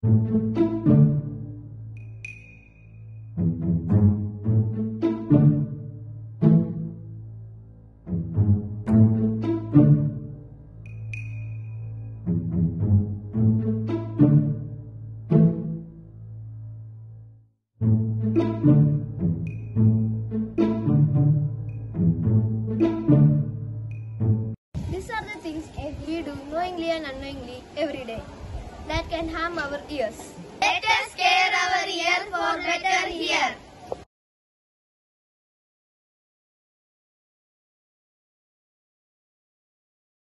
These are the things we do knowingly and unknowingly every day that can harm our ears. Let us care our ear for better hear.